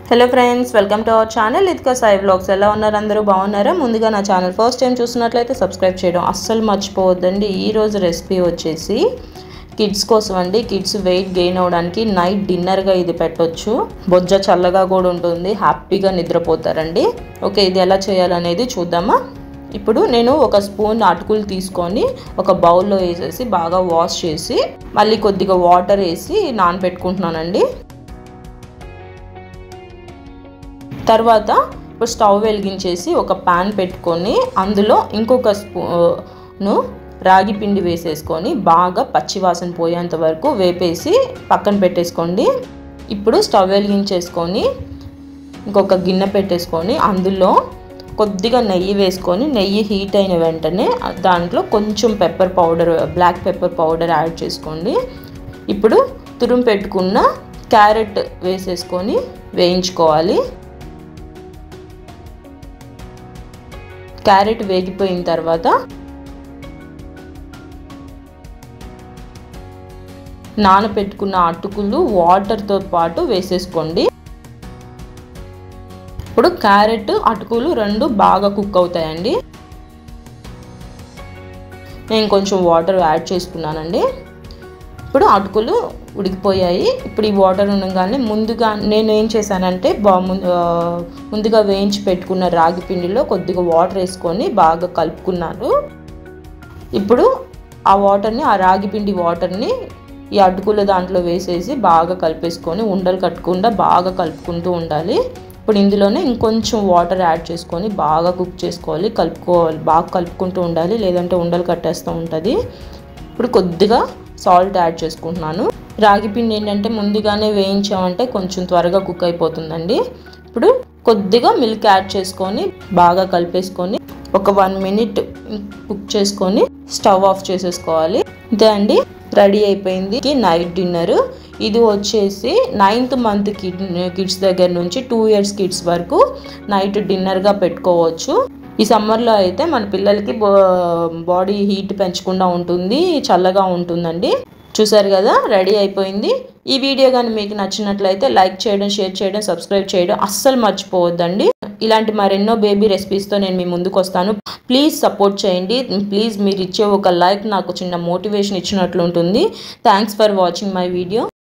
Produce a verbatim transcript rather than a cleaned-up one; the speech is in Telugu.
Hello friends, welcome to our channel Idika Sai vlogs. ఎలా ఉన్నారు? అందరూ బాగున్నారా? ముందుగా నా ఛానల్ ఫస్ట్ టైం చూస్తున్నట్లయితే సబ్స్క్రైబ్ చేయడం అస్సలు మర్చిపోవద్దండి. ఈరోజు రెసిపీ వచ్చేసి కిడ్స్ కోసం అండి. కిడ్స్ వెయిట్ గెయిన్ అవ్వడానికి నైట్ డిన్నర్గా ఇది పెట్టొచ్చు. బొజ్జ చల్లగా కూడా ఉంటుంది, హ్యాపీగా నిద్రపోతారండి. ఓకే, ఇది ఎలా చేయాలనేది చూద్దామా. ఇప్పుడు నేను ఒక స్పూన్ అటుకులు తీసుకొని ఒక బౌల్లో వేసేసి బాగా వాష్ చేసి మళ్ళీ కొద్దిగా వాటర్ వేసి నానబెట్టుకుంటున్నానండి. తర్వాత ఇప్పుడు స్టవ్ వెలిగించేసి ఒక ప్యాన్ పెట్టుకొని అందులో ఇంకొక స్పూను రాగి పిండి వేసేసుకొని బాగా పచ్చివాసన పోయేంత వరకు వేపేసి పక్కన పెట్టేసుకోండి. ఇప్పుడు స్టవ్ వెలిగించేసుకొని ఇంకొక గిన్నె పెట్టేసుకొని అందులో కొద్దిగా నెయ్యి వేసుకొని నెయ్యి హీట్ అయిన వెంటనే దాంట్లో కొంచెం pepper powder, black pepper powder add చేసుకోండి. ఇప్పుడు తురుము పెట్టుకున్న క్యారెట్ వేసేసుకొని వేయించుకోవాలి. క్యారెట్ వేగిపోయిన తర్వాత నానబెట్టుకున్న అటుకులు వాటర్తో పాటు వేసేసుకోండి. ఇప్పుడు క్యారెట్ అటుకులు రెండు బాగా కుక్ అవుతాయండి. నేను కొంచెం వాటర్ యాడ్ చేసుకున్నానండి. ఇప్పుడు అటుకులు ఉడికిపోయాయి. ఇప్పుడు ఈ వాటర్ ఉండగానే ముందుగా నేను ఏం చేశానంటే బా ముందుగా వేయించి పెట్టుకున్న రాగి పిండిలో కొద్దిగా వాటర్ వేసుకొని బాగా కలుపుకున్నాను. ఇప్పుడు ఆ వాటర్ని ఆ రాగి పిండి వాటర్ని ఈ అటుకుల దాంట్లో వేసేసి బాగా కలిపేసుకొని ఉండలు కట్టకుండా బాగా కలుపుకుంటూ ఉండాలి. ఇప్పుడు ఇందులోనే ఇంకొంచెం వాటర్ యాడ్ చేసుకొని బాగా కుక్ చేసుకోవాలి, కలుపుకోవాలి, బాగా కలుపుకుంటూ ఉండాలి, లేదంటే ఉండలు కట్టేస్తూ ఉంటుంది. ఇప్పుడు కొద్దిగా సాల్ట్ యాడ్ చేసుకుంటున్నాను. రాగి పిండి ఏంటంటే ముందుగానే వేయించామంటే కొంచెం త్వరగా కుక్ అయిపోతుందండి. ఇప్పుడు కొద్దిగా మిల్క్ యాడ్ చేసుకొని బాగా కలిపేసుకొని ఒక వన్ మినిట్ కుక్ చేసుకొని స్టవ్ ఆఫ్ చేసేసుకోవాలి. ఇదే అండి, రెడీ అయిపోయింది నైట్ డిన్నర్. ఇది వచ్చేసి నైన్త్ మంత్ కిడ్ కిడ్స్ దగ్గర నుంచి టూ ఇయర్స్ కిడ్స్ వరకు నైట్ డిన్నర్గా పెట్టుకోవచ్చు. ఈ సమ్మర్లో అయితే మన పిల్లలకి బాడీ హీట్ పెంచకుండా ఉంటుంది, చల్లగా ఉంటుందండి. చూసారు కదా, రెడీ అయిపోయింది. ఈ వీడియో కానీ మీకు నచ్చినట్లయితే లైక్ చేయడం, షేర్ చేయడం, సబ్స్క్రైబ్ చేయడం అస్సలు మర్చిపోవద్దండి. ఇలాంటి మరెన్నో బేబీ రెసిపీస్తో నేను మీ ముందుకు వస్తాను. ప్లీజ్ సపోర్ట్ చేయండి. ప్లీజ్ మీరు ఇచ్చే ఒక లైక్ నాకు చిన్న మోటివేషన్ ఇచ్చినట్లు ఉంటుంది. Thanks for watching my video.